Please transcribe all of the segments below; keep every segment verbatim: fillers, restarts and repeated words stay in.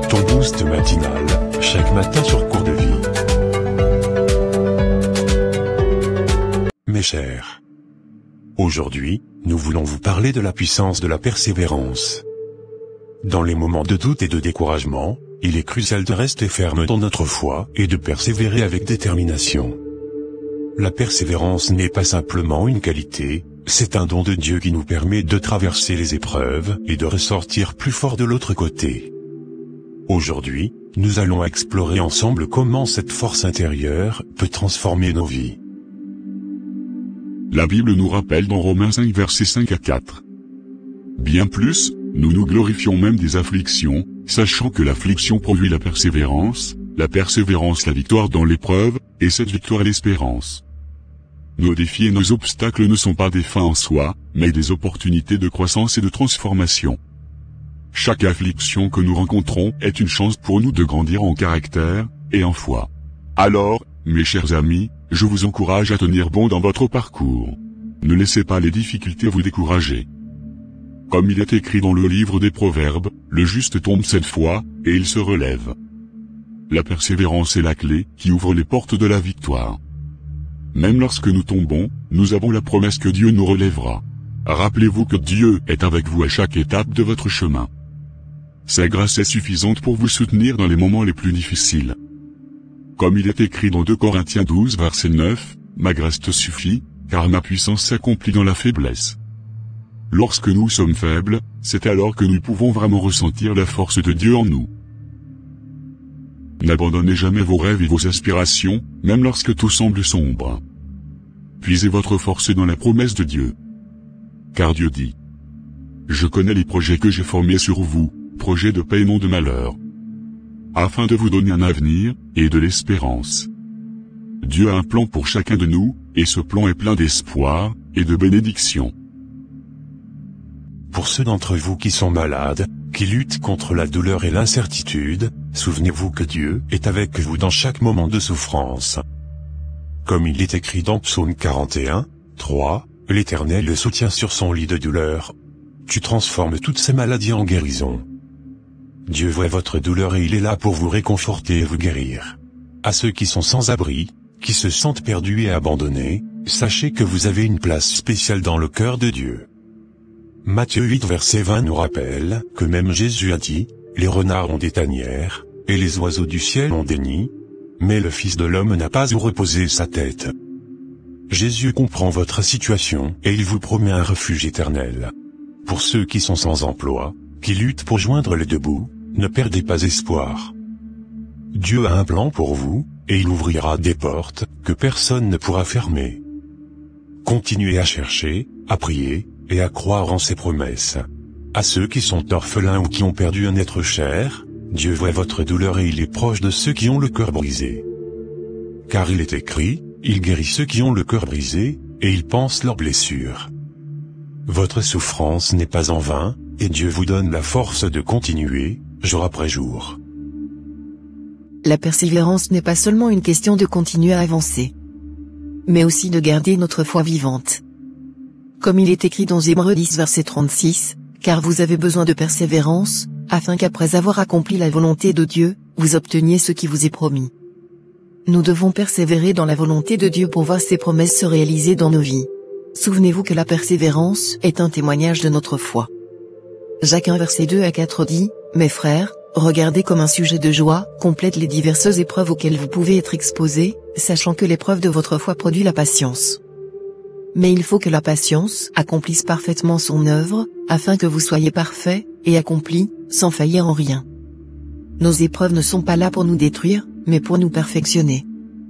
ton boost matinal, chaque matin sur Cours de Vie. Mes chers, aujourd'hui, nous voulons vous parler de la puissance de la persévérance. Dans les moments de doute et de découragement, il est crucial de rester ferme dans notre foi et de persévérer avec détermination. La persévérance n'est pas simplement une qualité, c'est un don de Dieu qui nous permet de traverser les épreuves et de ressortir plus fort de l'autre côté. Aujourd'hui, nous allons explorer ensemble comment cette force intérieure peut transformer nos vies. La Bible nous rappelle dans Romains cinq versets cinq à quatre. Bien plus, nous nous glorifions même des afflictions, sachant que l'affliction produit la persévérance, la persévérance la victoire dans l'épreuve, et cette victoire l'espérance. Nos défis et nos obstacles ne sont pas des fins en soi, mais des opportunités de croissance et de transformation. Chaque affliction que nous rencontrons est une chance pour nous de grandir en caractère et en foi. Alors, mes chers amis, je vous encourage à tenir bon dans votre parcours. Ne laissez pas les difficultés vous décourager. Comme il est écrit dans le livre des Proverbes, le juste tombe sept fois, et il se relève. La persévérance est la clé qui ouvre les portes de la victoire. Même lorsque nous tombons, nous avons la promesse que Dieu nous relèvera. Rappelez-vous que Dieu est avec vous à chaque étape de votre chemin. Sa grâce est suffisante pour vous soutenir dans les moments les plus difficiles. Comme il est écrit dans deux Corinthiens douze verset neuf, « Ma grâce te suffit, car ma puissance s'accomplit dans la faiblesse. » Lorsque nous sommes faibles, c'est alors que nous pouvons vraiment ressentir la force de Dieu en nous. N'abandonnez jamais vos rêves et vos aspirations, même lorsque tout semble sombre. Puisez votre force dans la promesse de Dieu. Car Dieu dit, « Je connais les projets que j'ai formés sur vous, projets de paix et non de malheur, afin de vous donner un avenir, et de l'espérance. » Dieu a un plan pour chacun de nous, et ce plan est plein d'espoir, et de bénédiction. Pour ceux d'entre vous qui sont malades, qui luttent contre la douleur et l'incertitude, souvenez-vous que Dieu est avec vous dans chaque moment de souffrance. Comme il est écrit dans Psaume quarante et un, trois, « L'Éternel le soutient sur son lit de douleur. Tu transformes toutes ces maladies en guérison. » Dieu voit votre douleur et il est là pour vous réconforter et vous guérir. À ceux qui sont sans abri, qui se sentent perdus et abandonnés, sachez que vous avez une place spéciale dans le cœur de Dieu. Matthieu huit verset vingt nous rappelle que même Jésus a dit, « Les renards ont des tanières, et les oiseaux du ciel ont des nids, mais le Fils de l'homme n'a pas où reposer sa tête. » Jésus comprend votre situation et il vous promet un refuge éternel. Pour ceux qui sont sans emploi, qui luttent pour joindre les deux bouts, ne perdez pas espoir. Dieu a un plan pour vous, et il ouvrira des portes que personne ne pourra fermer. Continuez à chercher, à prier, et à croire en ses promesses. À ceux qui sont orphelins ou qui ont perdu un être cher, Dieu voit votre douleur et il est proche de ceux qui ont le cœur brisé. Car il est écrit, il guérit ceux qui ont le cœur brisé, et il panse leurs blessures. Votre souffrance n'est pas en vain, et Dieu vous donne la force de continuer, jour après jour. La persévérance n'est pas seulement une question de continuer à avancer, mais aussi de garder notre foi vivante. Comme il est écrit dans Hébreux dix verset trente-six, « Car vous avez besoin de persévérance, afin qu'après avoir accompli la volonté de Dieu, vous obteniez ce qui vous est promis. » Nous devons persévérer dans la volonté de Dieu pour voir ses promesses se réaliser dans nos vies. Souvenez-vous que la persévérance est un témoignage de notre foi. Jacques un verset deux à quatre dit, « Mes frères, regardez comme un sujet de joie, complète les diverses épreuves auxquelles vous pouvez être exposés, sachant que l'épreuve de votre foi produit la patience. Mais il faut que la patience accomplisse parfaitement son œuvre, afin que vous soyez parfaits, et accomplis, sans faillir en rien. » Nos épreuves ne sont pas là pour nous détruire, mais pour nous perfectionner.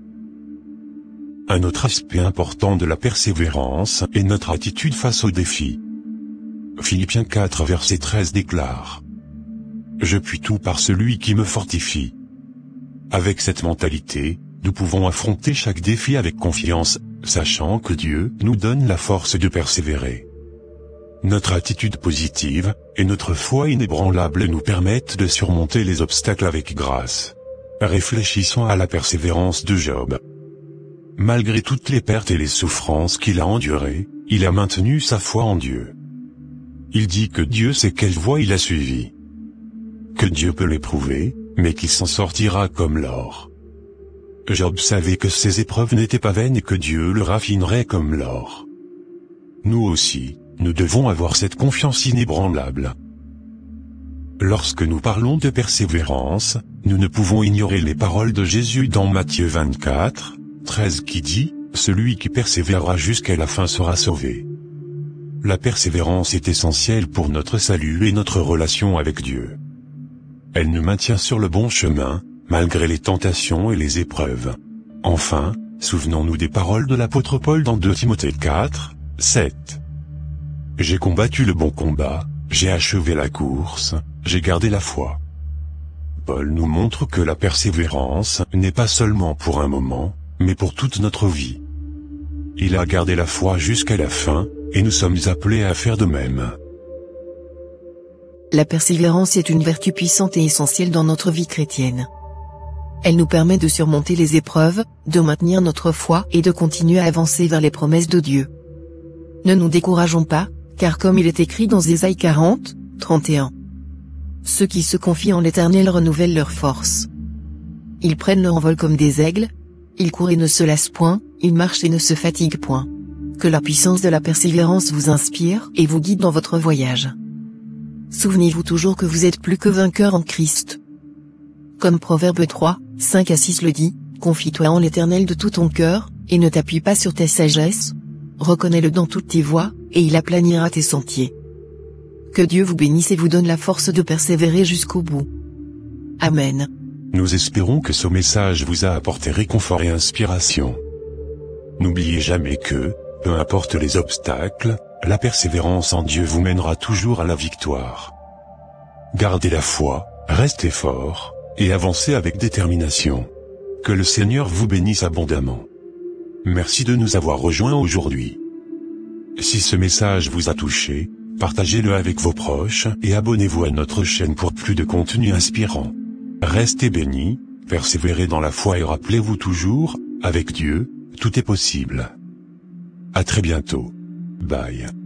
Un autre aspect important de la persévérance est notre attitude face aux défis. Philippiens quatre verset treize déclare, « Je puis tout par celui qui me fortifie. » Avec cette mentalité, nous pouvons affronter chaque défi avec confiance, sachant que Dieu nous donne la force de persévérer. Notre attitude positive, et notre foi inébranlable nous permettent de surmonter les obstacles avec grâce. Réfléchissons à la persévérance de Job. Malgré toutes les pertes et les souffrances qu'il a endurées, il a maintenu sa foi en Dieu. Il dit que Dieu sait quelle voie il a suivi. que Dieu peut l'éprouver, mais qu'il s'en sortira comme l'or. Job savait que ces épreuves n'étaient pas vaines et que Dieu le raffinerait comme l'or. Nous aussi, nous devons avoir cette confiance inébranlable. Lorsque nous parlons de persévérance, nous ne pouvons ignorer les paroles de Jésus dans Matthieu vingt-quatre, treize qui dit « Celui qui persévérera jusqu'à la fin sera sauvé ». La persévérance est essentielle pour notre salut et notre relation avec Dieu. Elle nous maintient sur le bon chemin, malgré les tentations et les épreuves. Enfin, souvenons-nous des paroles de l'apôtre Paul dans deux Timothée quatre, sept. J'ai combattu le bon combat, j'ai achevé la course, j'ai gardé la foi. Paul nous montre que la persévérance n'est pas seulement pour un moment, mais pour toute notre vie. Il a gardé la foi jusqu'à la fin, et nous sommes appelés à faire de même. La persévérance est une vertu puissante et essentielle dans notre vie chrétienne. Elle nous permet de surmonter les épreuves, de maintenir notre foi et de continuer à avancer vers les promesses de Dieu. Ne nous décourageons pas, car comme il est écrit dans Ésaïe quarante, trente et un. Ceux qui se confient en l'Éternel renouvellent leur force. Ils prennent leur envol comme des aigles, ils courent et ne se lassent point, ils marchent et ne se fatiguent point. Que la puissance de la persévérance vous inspire et vous guide dans votre voyage. Souvenez-vous toujours que vous êtes plus que vainqueur en Christ. Comme Proverbe trois, cinq à six le dit, confie-toi en l'Éternel de tout ton cœur, et ne t'appuie pas sur ta sagesse. Reconnais-le dans toutes tes voies, et il aplanira tes sentiers. Que Dieu vous bénisse et vous donne la force de persévérer jusqu'au bout. Amen. Nous espérons que ce message vous a apporté réconfort et inspiration. N'oubliez jamais que, peu importe les obstacles, la persévérance en Dieu vous mènera toujours à la victoire. Gardez la foi, restez forts, et avancez avec détermination. Que le Seigneur vous bénisse abondamment. Merci de nous avoir rejoints aujourd'hui. Si ce message vous a touché, partagez-le avec vos proches et abonnez-vous à notre chaîne pour plus de contenu inspirant. Restez bénis, persévérez dans la foi et rappelez-vous toujours, avec Dieu, tout est possible. À très bientôt. Bye.